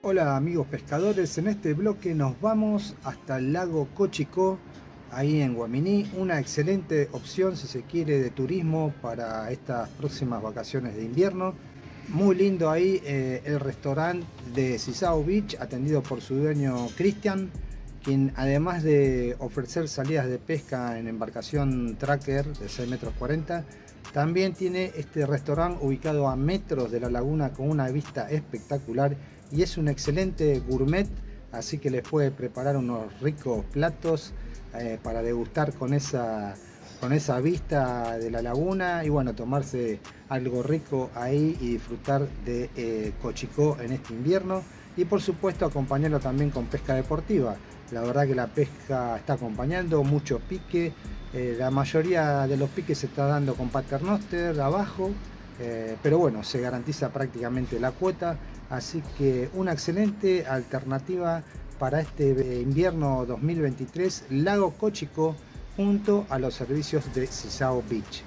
Hola amigos pescadores, en este bloque nos vamos hasta el lago Cochicó, ahí en Guaminí, una excelente opción si se quiere de turismo para estas próximas vacaciones de invierno. Muy lindo ahí el restaurante de Sisao Beach, atendido por su dueño Cristian, quien además de ofrecer salidas de pesca en embarcación tracker de 6,40 m, también tiene este restaurante ubicado a metros de la laguna con una vista espectacular y es un excelente gourmet, así que les puede preparar unos ricos platos para degustar con esa vista de la laguna y bueno, tomarse algo rico ahí y disfrutar de Cochicó en este invierno, y por supuesto acompañarlo también con pesca deportiva. La verdad que la pesca está acompañando, mucho pique, la mayoría de los piques se está dando con paternoster abajo, pero bueno, se garantiza prácticamente la cuota, así que una excelente alternativa para este invierno 2023, Lago Cochicó junto a los servicios de Sisao Beach.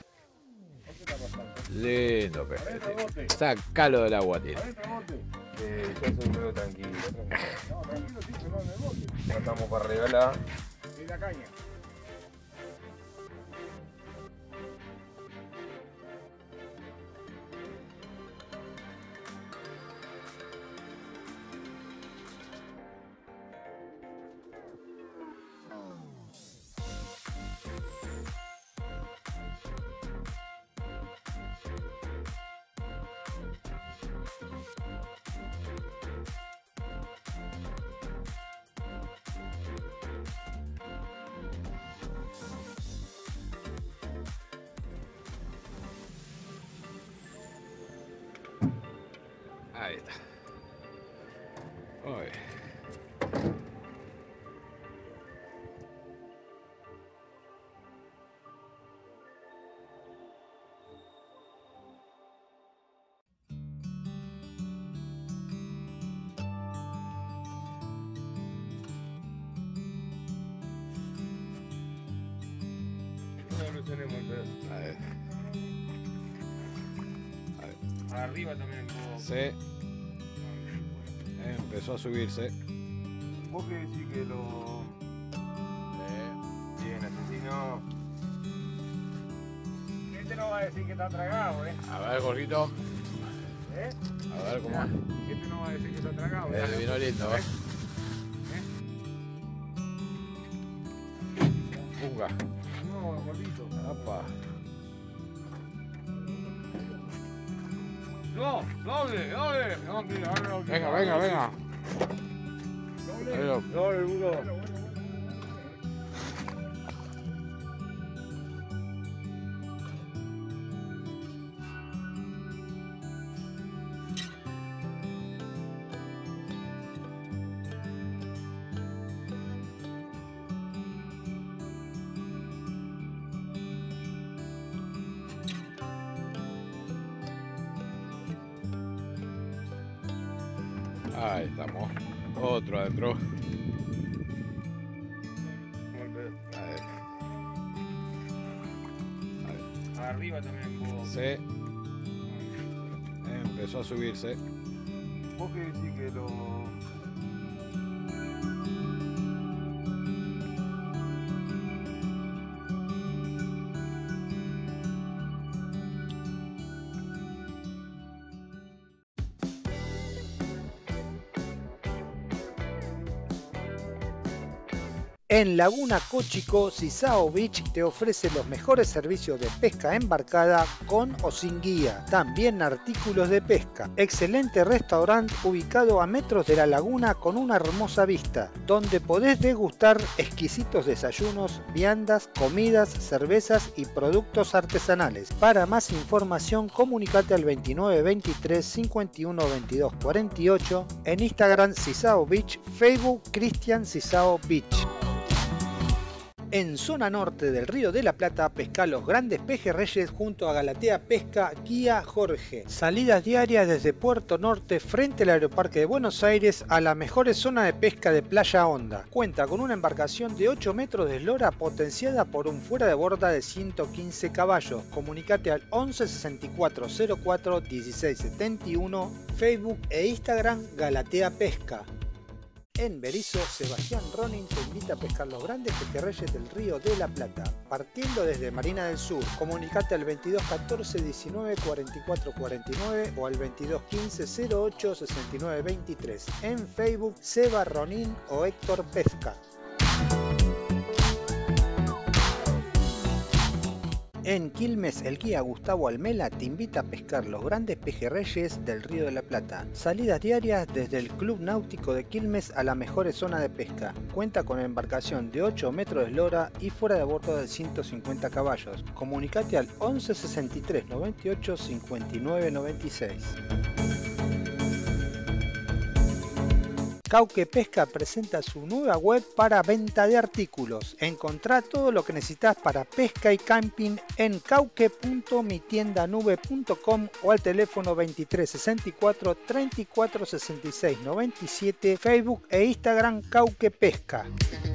Lindo peje, sacalo del agua, tío. Yo soy muy tranquilo. No, tranquilo, sí, pero no en el bote. Ya estamos para regalar. Y la caña. Ahí está. Muy bien. Evolucionemos el pedo. A ver. Arriba también. Sí. Empezó a subirse. ¿Vos qué decís que lo...? Bien, asesino. Este no va a decir que está tragado, A ver, Jorgito. A ver cómo. Este no va a decir que está tragado. Vino lindo, ¿eh? Punga. No, gordito. Apa. No, doble. No, mira, Venga. Doble, Hugo. Ahí estamos. Otro adentro. Arriba también vos. Sí. Empezó a subirse. ¿Vos qué decís que lo...? En Laguna Cochicó, Sisao Beach te ofrece los mejores servicios de pesca embarcada con o sin guía, también artículos de pesca. Excelente restaurante ubicado a metros de la laguna con una hermosa vista, donde podés degustar exquisitos desayunos, viandas, comidas, cervezas y productos artesanales. Para más información, comunicate al 2923 51 22 48, en Instagram Sisao Beach, Facebook Cristian Sisao Beach. En zona norte del Río de la Plata, pesca los grandes pejerreyes junto a Galatea Pesca Guía Jorge. Salidas diarias desde Puerto Norte frente al Aeroparque de Buenos Aires a la mejor zona de pesca de Playa Honda. Cuenta con una embarcación de 8 metros de eslora potenciada por un fuera de borda de 115 caballos. Comunicate al 11 64 04 16 71, Facebook e Instagram Galatea Pesca. En Berisso, Sebastián Ronin te invita a pescar los grandes pejerreyes del Río de la Plata, partiendo desde Marina del Sur. Comunicate al 22 14 19 44 49 o al 22 15 08 69 23. En Facebook, Seba Ronin o Héctor Pesca. En Quilmes, el guía Gustavo Almela te invita a pescar los grandes pejerreyes del Río de la Plata. Salidas diarias desde el Club Náutico de Quilmes a la mejor zona de pesca. Cuenta con embarcación de 8 metros de eslora y fuera de bordo de 150 caballos. Comunicate al 11 63 98 59 96. Cauque Pesca presenta su nueva web para venta de artículos. Encontrá todo lo que necesitas para pesca y camping en cauque.mitiendanube.com o al teléfono 23 64 34 66 97, Facebook e Instagram Cauque Pesca.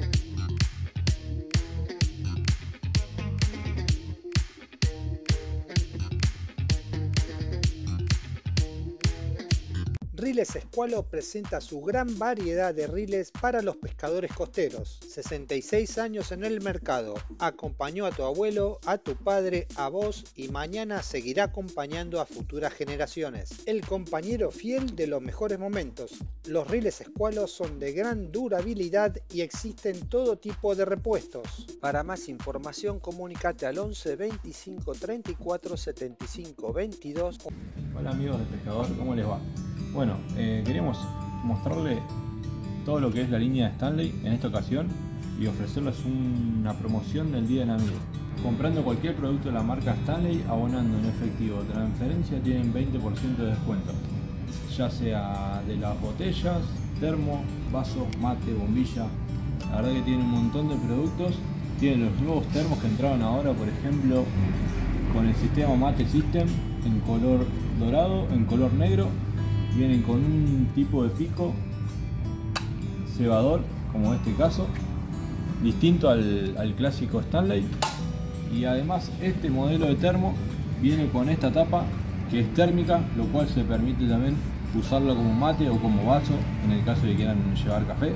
Riles Escualo presenta su gran variedad de riles para los pescadores costeros. 66 años en el mercado. Acompañó a tu abuelo, a tu padre, a vos y mañana seguirá acompañando a futuras generaciones. El compañero fiel de los mejores momentos. Los riles Escualo son de gran durabilidad y existen todo tipo de repuestos. Para más información comunícate al 11 25 34 75 22. Hola amigos de Pescador, ¿cómo les va? Bueno, queríamos mostrarle todo lo que es la línea de Stanley en esta ocasión y ofrecerles una promoción del Día del Amigo. Comprando cualquier producto de la marca Stanley, abonando en efectivo o transferencia, tienen 20% de descuento, ya sea de las botellas, termo, vaso, mate, bombilla. La verdad que tienen un montón de productos. Tienen los nuevos termos que entraron ahora, por ejemplo, con el sistema Mate System en color dorado, en color negro. Vienen con un tipo de pico cebador, como este caso, distinto al clásico Stanley. Y además este modelo de termo viene con esta tapa que es térmica, lo cual se permite también usarlo como mate o como vaso en el caso de que quieran llevar café.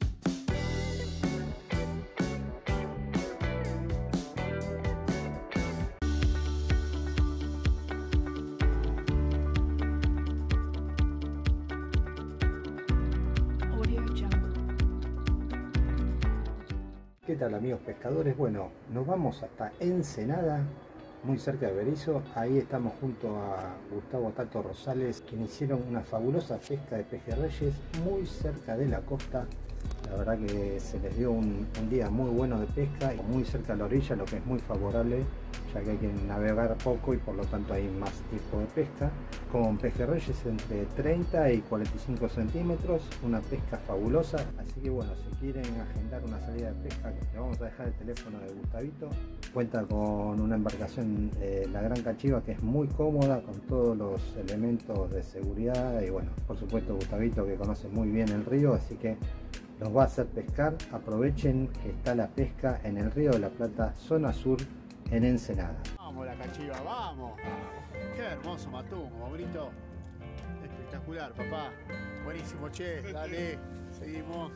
¿Qué tal amigos pescadores? Bueno, nos vamos hasta Ensenada, muy cerca de Berisso. Ahí estamos junto a Gustavo Tato Rosales, quienes hicieron una fabulosa pesca de pejerreyes muy cerca de la costa. La verdad que se les dio un día muy bueno de pesca y muy cerca de la orilla, lo que es muy favorable, ya que hay que navegar poco y por lo tanto hay más tiempo de pesca, con pejerreyes entre 30 y 45 centímetros, una pesca fabulosa. Así que bueno, si quieren agendar una salida de pesca, le vamos a dejar el teléfono de Gustavito. Cuenta con una embarcación, la Gran Cachiva, que es muy cómoda, con todos los elementos de seguridad, y bueno, por supuesto Gustavito, que conoce muy bien el río, así que los va a hacer pescar. Aprovechen que está la pesca en el Río de la Plata, zona sur, en Ensenada. Vamos la Cachiva, vamos. Qué hermoso matún, como grito. Espectacular, papá. Buenísimo, che. Dale, seguimos.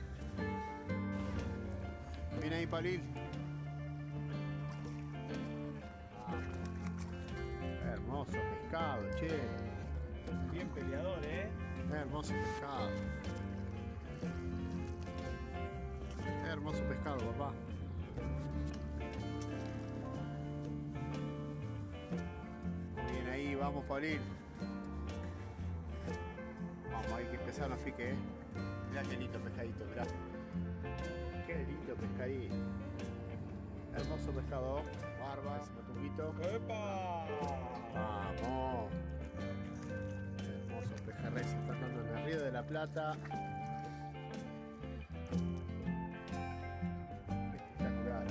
Viene ahí, Palil. Qué hermoso pescado, che. Bien peleador, Qué hermoso pescado. Qué hermoso pescado, papá. Bien ahí, vamos, Paulín. Vamos, hay que empezar, no fique, Mirá qué lindo pescadito, mirá. Qué lindo pescadito. Hermoso pescado. Barbas, matuquito. ¡Epa! Vamos. Hermosos pejerreyes están dando en el Río de la Plata. Espectacular.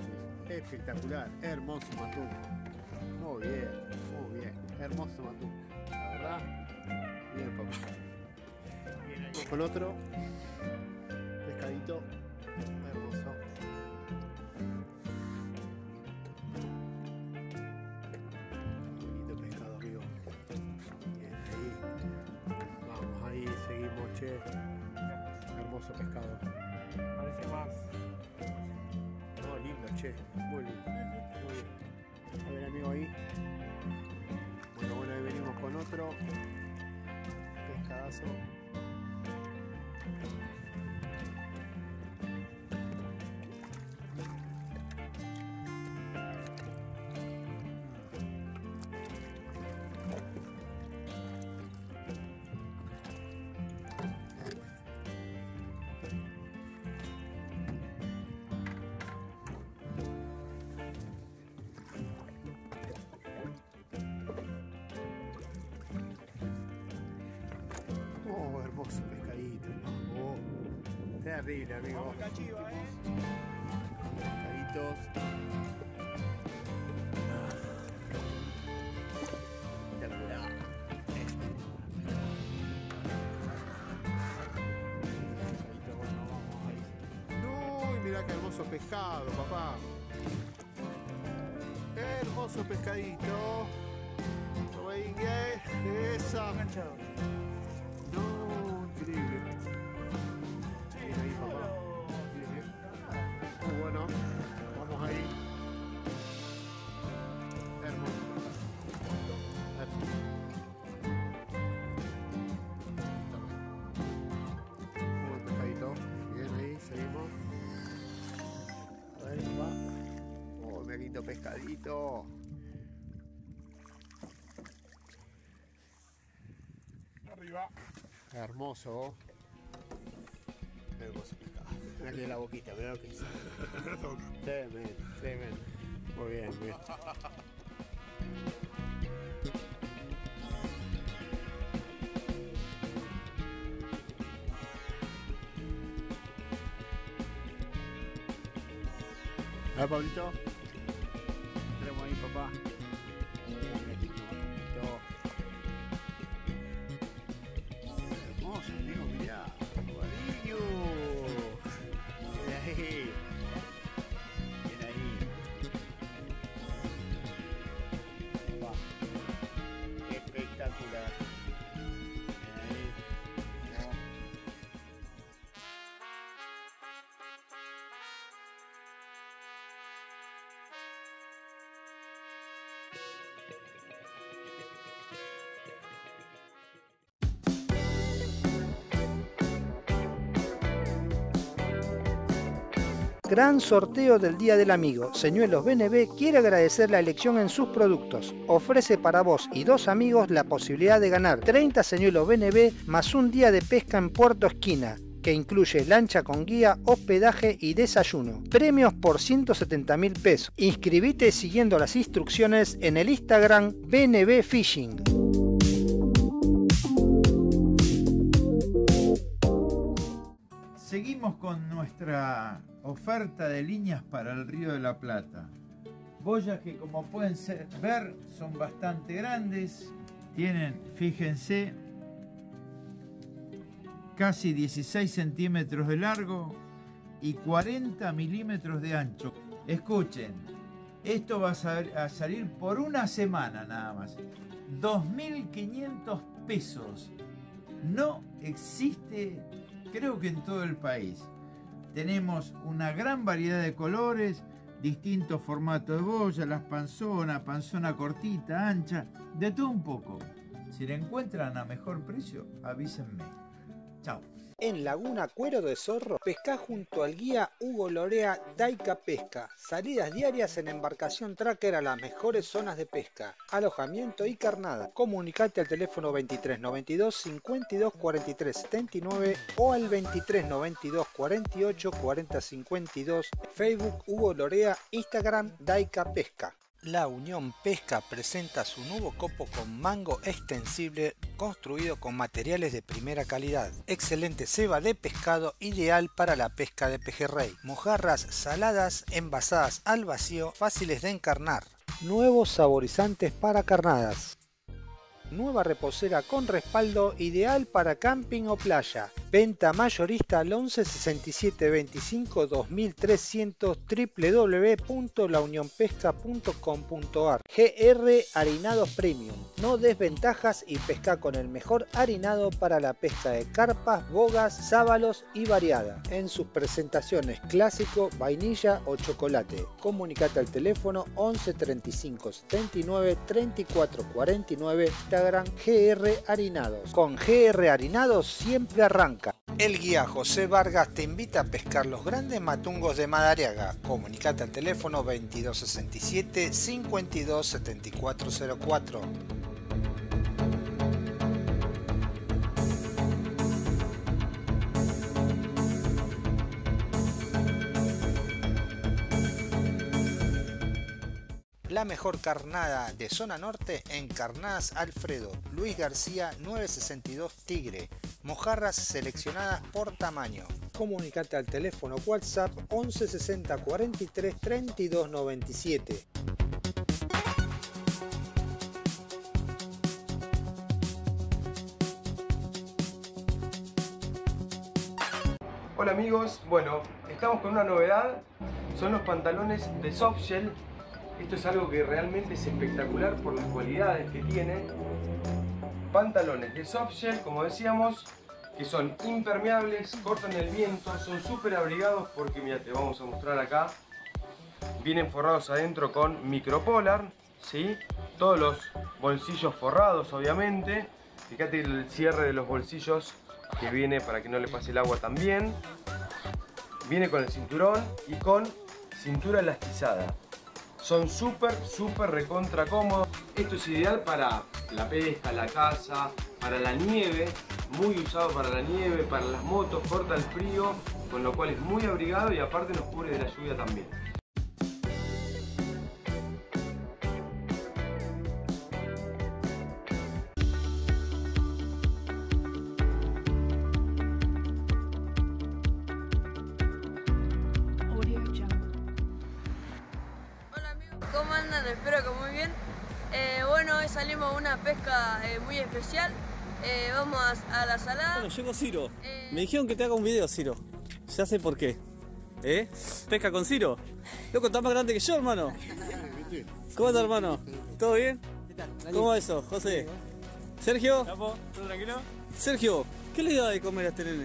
espectacular, hermoso matún. Muy bien, hermoso matún. La verdad, bien papá. Vamos con otro pescadito hermoso. Bonito pescado, amigo. Bien, ahí. Vamos, ahí seguimos, che. Hermoso pescado. Parece más. No, lindo, che. Muy lindo. Muy bien. A ver, amigo, ahí. Bueno, ahí venimos con otro pescadazo. Oh, hermoso pescadito. Oh, terrible, amigo. Vamos, cachiva, Pescaditos. Espectacular. Pescadito, bueno, vamos ahí. No, y mirá qué hermoso pescado, papá. Hermoso pescadito. Esa. Enganchado. No, increíble. Bien ahí, papá. Bien. Muy bueno. Vamos ahí. Hermoso. Hermoso. Muy buen pescadito. Bien ahí, seguimos. A ver, papá. Oh, me quito pescadito. Arriba. Hermoso. Hermoso pescado. Mira que la boquita, mira lo que hizo. Tremendo, tremendo. Muy bien, muy bien. A ver, Pablito. Tenemos ahí, papá. Mira qué lindo, Pablito. Hermoso, amigo, mirá. Guadillo. Bien ahí. Bien ahí. Va. Espectacular. Bien ahí. No. Gran sorteo del Día del Amigo. Señuelos BNB quiere agradecer la elección en sus productos. Ofrece para vos y 2 amigos la posibilidad de ganar 30 señuelos BNB más un día de pesca en Puerto Esquina, que incluye lancha con guía, hospedaje y desayuno. Premios por 170.000 pesos. Inscribite siguiendo las instrucciones en el Instagram BNB Fishing. Seguimos con nuestra oferta de líneas para el Río de la Plata. Boyas que, como pueden ver, son bastante grandes. Tienen, fíjense, casi 16 centímetros de largo y 40 milímetros de ancho. Escuchen, esto va a salir por una semana nada más. 2.500 pesos. No existe, creo que en todo el país. Tenemos una gran variedad de colores, distintos formatos de boya, las panzonas, panzona cortita, ancha, de todo un poco. Si la encuentran a mejor precio, avísenme. Chao. En Laguna Cuero de Zorro, pescá junto al guía Hugo Lorea Daica Pesca. Salidas diarias en embarcación tracker a las mejores zonas de pesca, alojamiento y carnada. Comunicate al teléfono 2392 52 43 79 o al 2392 48 40 52. Facebook Hugo Lorea, Instagram Daica Pesca. La Unión Pesca presenta su nuevo copo con mango extensible construido con materiales de primera calidad. Excelente ceba de pescado ideal para la pesca de pejerrey. Mojarras saladas envasadas al vacío fáciles de encarnar. Nuevos saborizantes para carnadas. Nueva reposera con respaldo ideal para camping o playa. Venta mayorista al 11 67 25 2300 www.launionpesca.com.ar. GR Harinados Premium. No desventajas y pesca con el mejor harinado para la pesca de carpas, bogas, sábalos y variada. En sus presentaciones clásico, vainilla o chocolate. Comunicate al teléfono 11 35 79 34 49. Instagram GR Harinados. Con GR Harinados siempre arranca. El guía José Vargas te invita a pescar los grandes matungos de Madariaga. Comunicate al teléfono 2267 52 7404. La mejor carnada de zona norte en Carnadas Alfredo, Luis García 962 Tigre. Mojarras seleccionadas por tamaño. Comunicate al teléfono WhatsApp 11 60 43 32 97. Hola amigos, bueno, estamos con una novedad, son los pantalones de Softshell. Esto es algo que realmente es espectacular por las cualidades que tiene. Pantalones de Softshell, como decíamos, que son impermeables, cortan el viento, son súper abrigados porque, mira, te vamos a mostrar acá. Vienen forrados adentro con micropolar, ¿sí? Todos los bolsillos forrados, obviamente. Fíjate el cierre de los bolsillos que viene para que no le pase el agua también. Viene con el cinturón y con cintura elastizada. Son súper recontra cómodos. Esto es ideal para la pesca, la caza, para la nieve. Muy usado para la nieve, para las motos, corta el frío, con lo cual es muy abrigado y aparte nos cubre de la lluvia también. ¿Cómo andan? Espero que muy bien. Bueno, hoy salimos a una pesca muy especial. Vamos a la salada. Bueno, llegó Ciro. Me dijeron que te haga un video, Ciro. Ya sé por qué. ¿Pesca con Ciro? Loco, estás más grande que yo, hermano. ¿Cómo estás, hermano? ¿Todo bien? ¿Cómo va eso, José? ¿Sergio? ¿Todo tranquilo? Sergio, ¿qué le da de comer a este nene?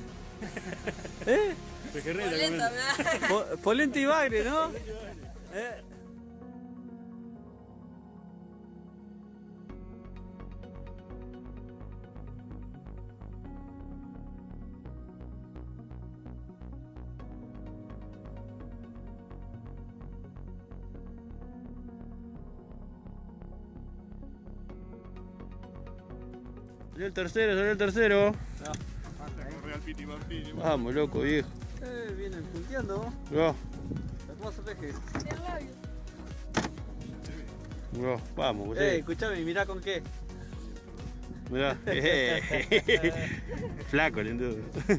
Polenta, Polenta y bagre, ¿no? Salió el tercero. Vamos, loco, viejo. Vienen punteando, Bro, hermoso peje. bro, vamos, Escuchame, mirá con qué. mirá. Flaco, lento.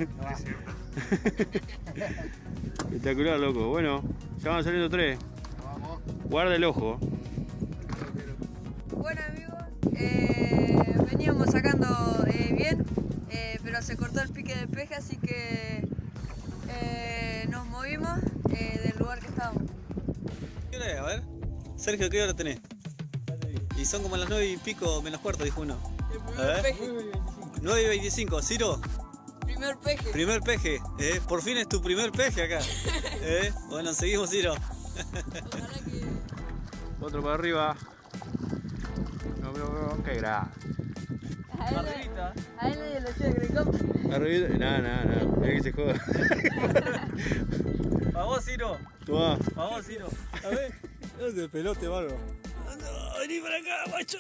Espectacular, loco. Bueno, ya van saliendo 3. Guarda el ojo. Bueno, amigos, veníamos sacando bien, pero se cortó el pique de peje, así que nos movimos del lugar que estábamos. ¿Qué hora es? A ver. Sergio, ¿qué hora tenés? Y son como las 9 y pico menos cuarto, dijo uno. A ver. Peje. 9 y 25. Ciro, Primer peje. primer peje. Por fin es tu primer peje acá. Bueno, seguimos, Ciro. Ojalá que... Otro para arriba. No, qué grave. A él nadie lo quiere que le compre. Arriba. No. Mira que se joda. Pa' vos, Ciro. Toma. Pa' vos, Ciro. A ver. No se pelote, bárbaro. No, vení para acá, macho.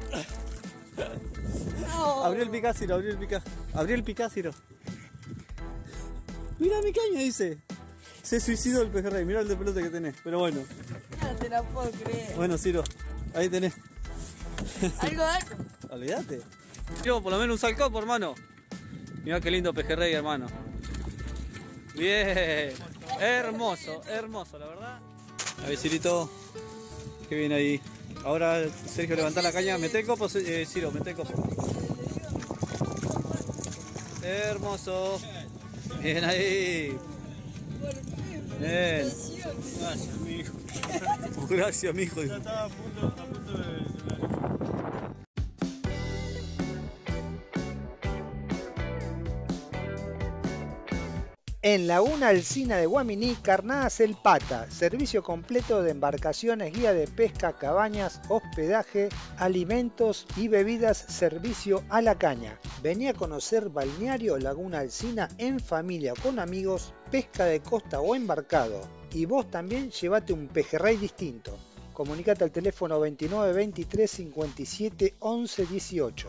No. Abrió el picá, Ciro, abrió el picá. Abrió el picá, Ciro. Mira mi caña, dice. Se suicidó el pejerrey, mirá el de pelota que tenés. Pero bueno. No te la puedo creer. Bueno, Ciro, ahí tenés. Algo. Olvídate. Llevo por lo menos un salcopo, hermano. Mirá qué lindo pejerrey, hermano. Bien. Hermoso, hermoso, la verdad. A ver, Cirito. Qué bien ahí. Ahora, Sergio, levantá la caña. Mete el copo, Ciro, mete el copo. Hermoso. Bien ahí. Bien. Gracias, mijo. Gracias, mijo. Ya estaba a punto de... En Laguna Alsina de Guaminí, Carnadas El Pata, servicio completo de embarcaciones, guía de pesca, cabañas, hospedaje, alimentos y bebidas, servicio a la caña. Vení a conocer Balneario Laguna Alsina en familia o con amigos, pesca de costa o embarcado. Y vos también llevate un pejerrey distinto. Comunicate al teléfono 29 23 57 11 18.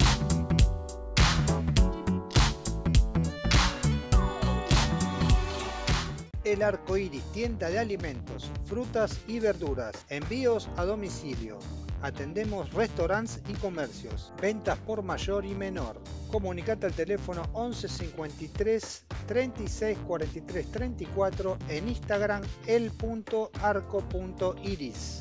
El Arco Iris, tienda de alimentos, frutas y verduras, envíos a domicilio. Atendemos restaurantes y comercios, ventas por mayor y menor. Comunicate al teléfono 11 53 36 43 34, en Instagram el.arco.iris.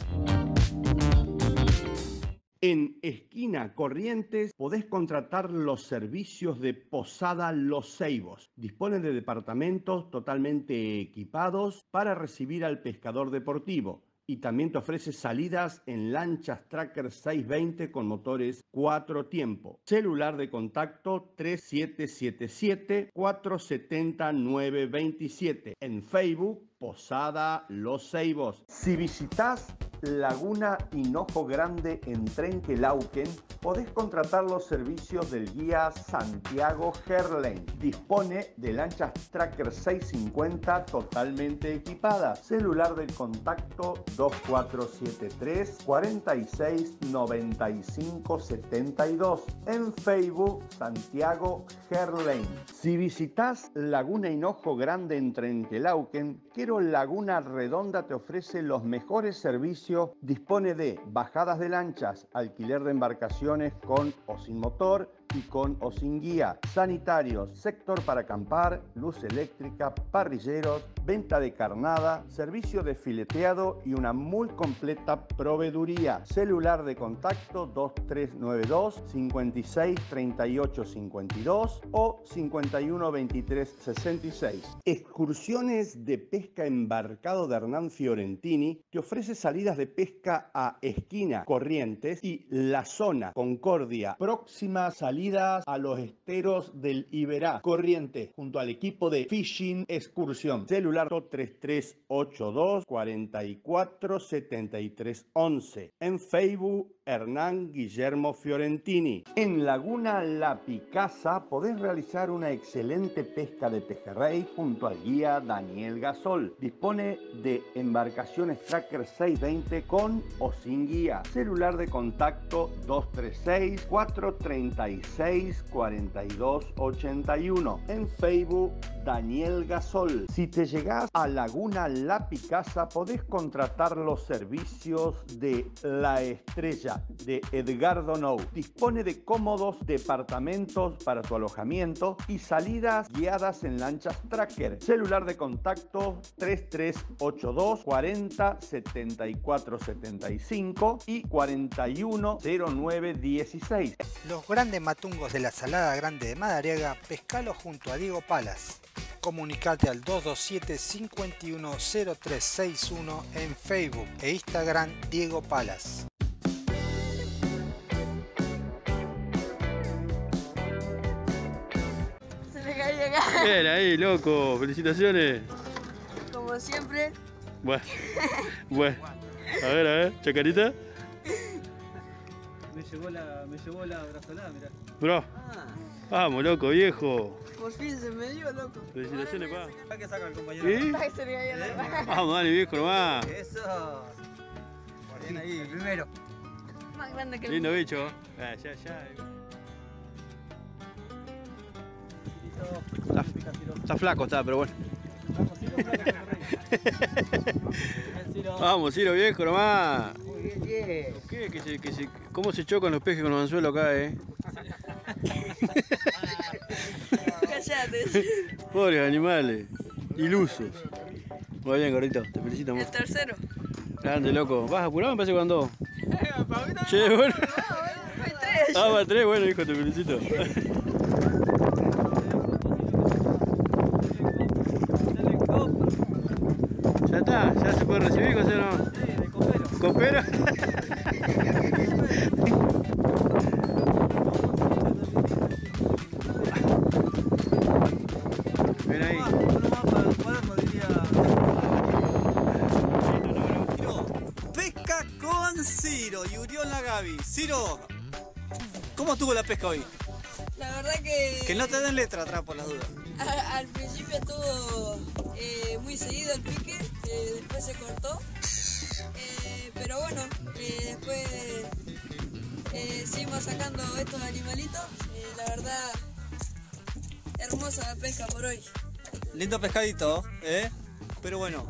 En Esquina Corrientes podés contratar los servicios de Posada Los Ceibos. Dispone de departamentos totalmente equipados para recibir al pescador deportivo. Y también te ofrece salidas en lanchas Tracker 620 con motores 4 tiempo. Celular de contacto 3777-470-927. En Facebook, Posada Los Ceibos. Si visitas Laguna Hinojo Grande en Trenquelauquen, podés contratar los servicios del guía Santiago Herlein. Dispone de lanchas Tracker 650 totalmente equipadas. Celular de contacto 2473 46 95 72. En Facebook, Santiago Herlein. Si visitas Laguna Hinojo Grande en Trenquelauquen, Quero Laguna Redonda te ofrece los mejores servicios. Dispone de bajadas de lanchas, alquiler de embarcaciones con o sin motor y con o sin guía, sanitarios, sector para acampar, luz eléctrica, parrilleros, venta de carnada, servicio de fileteado y una muy completa proveeduría. Celular de contacto 2392 56 38 52 o 51 23 66. Excursiones de pesca embarcado de Hernán Fiorentini te ofrece salidas de pesca a Esquina, Corrientes y La Zona, Concordia. Próxima salida a los esteros del Iberá, Corrientes, junto al equipo de Fishing Excursión. Celular 3382 44 73 11. En Facebook, Hernán Guillermo Fiorentini. En Laguna La Picasa podés realizar una excelente pesca de pejerrey junto al guía Daniel Gasol. Dispone de embarcaciones Tracker 620 con o sin guía. Celular de contacto 236 436 42 81. En Facebook, Daniel Gasol. Si te llegás a Laguna La Picasa, podés contratar los servicios de La Estrella de Edgardo Nou. Dispone de cómodos departamentos para tu alojamiento y salidas guiadas en lanchas Tracker. Celular de contacto 3382 40 74 75 y 41 09 16. Los grandes matungos de la Salada Grande de Madariaga, pescalo junto a Diego Palas. Comunicate al 227-510361 en Facebook e Instagram Diego Palas. Se me cayó acá. Bien ahí, loco. Felicitaciones. Como siempre. Bueno. A ver, chacarita. Me llevó la brazolada, mirá. Bro. Vamos, loco, viejo. Por fin se me dio, loco. Felicitaciones, pa. ¿Qué saca el compañero? ¿Sí? Ay, se me cayó la mano. Vamos, dale, viejo, nomás. Eso. Bien ahí, el primero. Más grande que el Lindo mío. bicho. Ya. Está flaco, pero bueno. Vamos, Ciro, viejo nomás. Muy bien, bien. ¿Qué? ¿Cómo se chocan los pejes con los anzuelos acá, Cállate. Pobres animales, ilusos. Muy bien, gordito, te felicito, amor. El tercero. Grande, loco. ¿Vas apurado? Me parece que andó. Che, bueno. Fue tres. Ah, va tres, bueno, hijo, te felicito. Ya está, ya se puede recibir, José, ¿no? Sí, de copero. ¿Copero? Ven ahí. Uno más para el cuaderno, diría. Pesca con Ciro y Urión la Gaby. Ciro, ¿cómo estuvo la pesca hoy? La verdad que... Que no te den letra atrás por las dudas. Al principio estuvo muy seguido el pique, después se cortó. Pero bueno, después seguimos sacando estos animalitos. La verdad, hermosa la pesca por hoy. Lindo pescadito, ¿eh? Pero bueno.